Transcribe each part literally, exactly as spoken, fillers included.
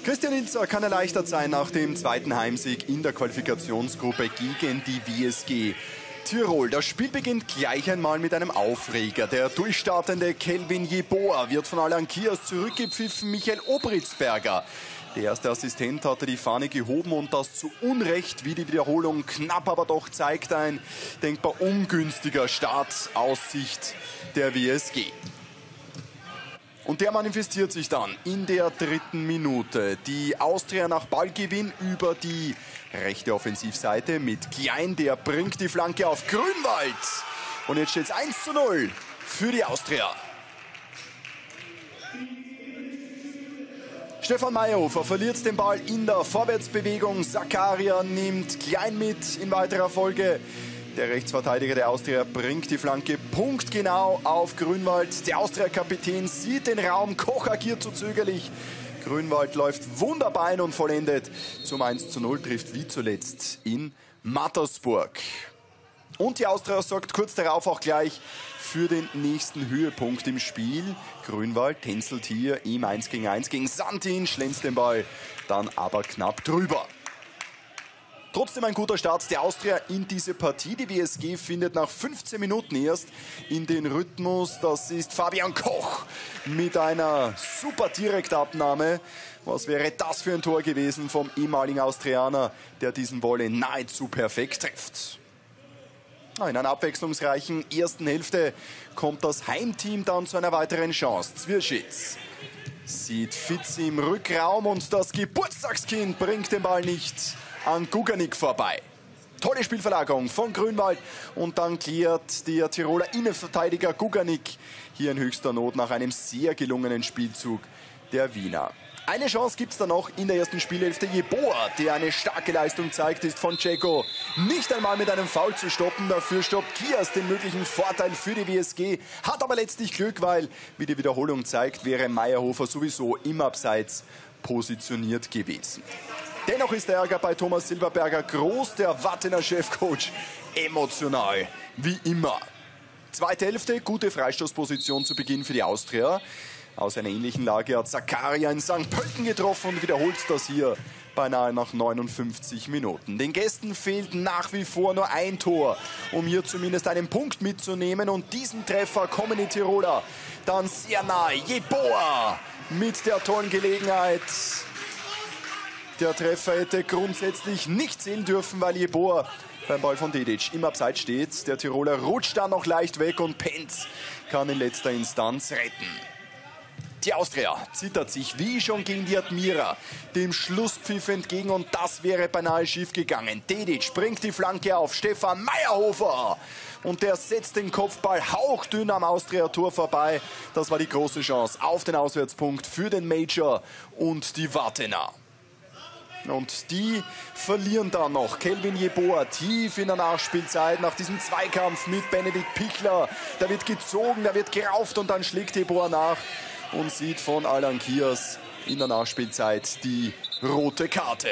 Christian Ilzer kann erleichtert sein nach dem zweiten Heimsieg in der Qualifikationsgruppe gegen die W S G Tirol. Das Spiel beginnt gleich einmal mit einem Aufreger. Der durchstartende Kelvin Jeboa wird von Alan Kiers zurückgepfiffen. Michael Obritzberger, der erste Assistent, hatte die Fahne gehoben und das zu Unrecht, wie die Wiederholung knapp aber doch zeigt, ein denkbar ungünstiger Start aus Sicht der W S G. Und der manifestiert sich dann in der dritten Minute. Die Austria nach Ballgewinn über die rechte Offensivseite mit Klein. Der bringt die Flanke auf Grünwald. Und jetzt steht es eins zu null für die Austria. Stefan Meyerhofer verliert den Ball in der Vorwärtsbewegung. Zakaria nimmt Klein mit in weiterer Folge. Der Rechtsverteidiger der Austria bringt die Flanke punktgenau auf Grünwald. Der Austria-Kapitän sieht den Raum, Koch agiert zu zögerlich. Grünwald läuft wunderbar ein und vollendet zum eins zu null, trifft wie zuletzt in Mattersburg. Und die Austria sorgt kurz darauf auch gleich für den nächsten Höhepunkt im Spiel. Grünwald tänzelt hier im eins gegen eins gegen Santin, schlänzt den Ball dann aber knapp drüber. Trotzdem ein guter Start der Austria in diese Partie. Die W S G findet nach fünfzehn Minuten erst in den Rhythmus. Das ist Fabian Koch mit einer super Direktabnahme. Was wäre das für ein Tor gewesen vom ehemaligen Austrianer, der diesen Volley nahezu perfekt trifft. In einer abwechslungsreichen ersten Hälfte kommt das Heimteam dann zu einer weiteren Chance. Zwirschitz sieht Fitz im Rückraum und das Geburtstagskind bringt den Ball nicht an Guganik vorbei. Tolle Spielverlagerung von Grünwald und dann klärt der Tiroler Innenverteidiger Guganik hier in höchster Not nach einem sehr gelungenen Spielzug der Wiener. Eine Chance gibt es dann noch in der ersten Spielhälfte. Jeboa, der eine starke Leistung zeigt, ist von Ceko nicht einmal mit einem Foul zu stoppen. Dafür stoppt Kiers den möglichen Vorteil für die W S G. Hat aber letztlich Glück, weil, wie die Wiederholung zeigt, wäre Meyerhofer sowieso im Abseits positioniert gewesen. Dennoch ist der Ärger bei Thomas Silberberger groß, der Wattener Chefcoach emotional, wie immer. Zweite Hälfte, gute Freistoßposition zu Beginn für die Austria. Aus einer ähnlichen Lage hat Zakaria in Sankt Pölten getroffen und wiederholt das hier beinahe nach neunundfünfzig Minuten. Den Gästen fehlt nach wie vor nur ein Tor, um hier zumindest einen Punkt mitzunehmen. Und diesen Treffer kommen die Tiroler dann sehr nahe. Jeboa mit der tollen Gelegenheit. Der Treffer hätte grundsätzlich nicht zählen dürfen, weil Jeboa beim Ball von Dedic im Abseits steht. Der Tiroler rutscht dann noch leicht weg und Penz kann in letzter Instanz retten. Die Austria zittert sich wie schon gegen die Admira dem Schlusspfiff entgegen und das wäre beinahe schief gegangen. Dedic bringt die Flanke auf Stefan Meyerhofer und der setzt den Kopfball hauchdünn am Austria-Tor vorbei. Das war die große Chance auf den Auswärtspunkt für den Major und die Wattener. Und die verlieren dann noch. Kelvin Jeboa tief in der Nachspielzeit nach diesem Zweikampf mit Benedikt Pichler. Da wird gezogen, da wird gerauft und dann schlägt Jeboa nach und sieht von Alan Kiers in der Nachspielzeit die rote Karte.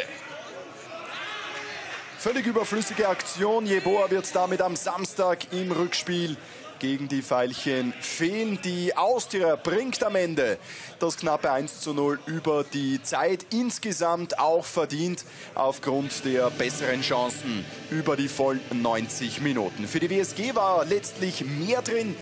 Völlig überflüssige Aktion. Jeboa wird damit am Samstag im Rückspiel gegen die Veilchen fehlen. Die Austria bringt am Ende das knappe eins zu null über die Zeit. Insgesamt auch verdient aufgrund der besseren Chancen über die vollen neunzig Minuten. Für die W S G war letztlich mehr drin.